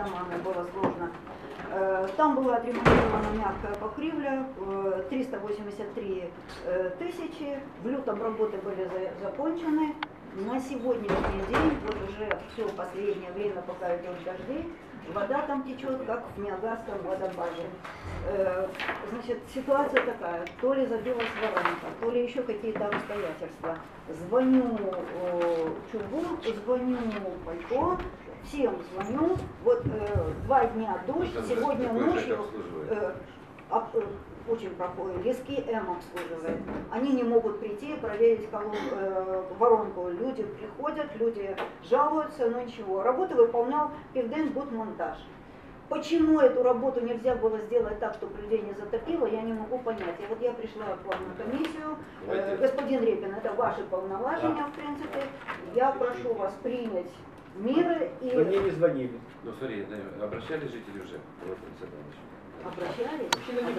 домами было сложно. Там была отремонтирована мягкая покрывля, 383 тысячи, в лютом работы были закончены. На сегодняшний день, вот уже все последнее время, пока идет дожди, вода там течет, как в Ниагарском водопаде. Значит, ситуация такая, то ли забилась воронка, то ли еще какие-то обстоятельства. Звоню Чугу, звоню Палько, всем звоню. Вот 2 дня дождь, сегодня ночью очень плохое. Лески М обслуживает. Они не могут прийти проверить воронку. Люди приходят, люди жалуются, но ничего. Работу выполнял Південбудмонтаж. Почему эту работу нельзя было сделать так, чтобы людей не затопило, я не могу понять. И вот я пришла к вам на комиссию. Господин Репин, это ваши полномочия, в принципе. Я прошу вас принять меры. И... Вы мне не звонили. Ну смотри, обращались жители уже? Обращались?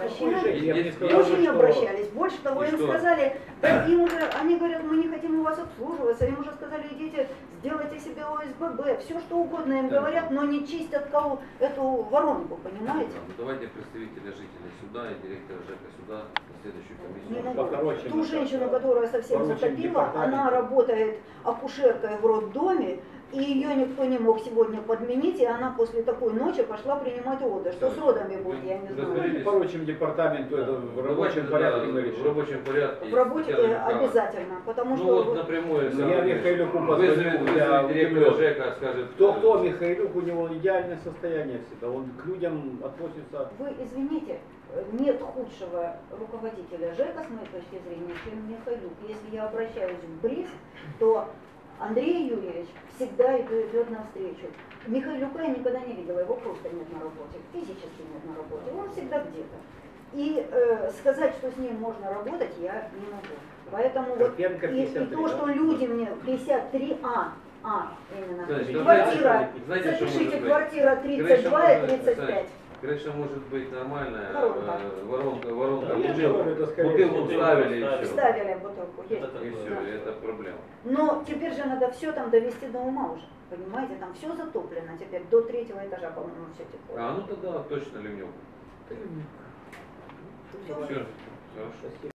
Очень обращались. Больше того, им сказали, да, им уже, они говорят, мы не хотим у вас обслуживаться, им уже сказали, идите, сделайте себе ОСББ, все что угодно им говорят, но не чистят эту воронку, понимаете? Давайте представителя жителей суда и директора ЖЭКа суда на следующую комиссию. Ту женщину, которая совсем затопила, она работает акушеркой в роддоме, и ее никто не мог сегодня подменить, и она после такой ночи пошла принимать роды. Что с родами будет, я не знаю. Поручим департаменту это в рабочем порядке мы решим. В рабочем порядке. В работе обязательно, потому что... вот напрямую. Я Михаилюку позвоню, директора ЖЭКа скажет... Кто Михаилюк, у него идеальное состояние всегда, он к людям относится... Вы извините, нет худшего руководителя ЖЭКа, с моей точки зрения, чем Михаилюк. Если я обращаюсь в БРИС, то Андрей Юрьевич всегда идет навстречу. Михаилюка я никогда не видела, его просто нет на работе, физически нет на работе, он всегда где-то. И сказать, что с ним можно работать, я не могу. Поэтому вот, и то, что люди мне 53А, именно, Значит, квартира, знаете, запишите, квартира 32 и 35. Крыша может быть нормальная, Воронка. воронка, бутылку ставили и все. Ставили бутылку, есть. И все, это проблема. Но теперь же надо все там довести до ума уже, понимаете, там все затоплено теперь, до 3-го этажа, по-моему, все тепло. Ну тогда точно ливневка. Все. Все, хорошо.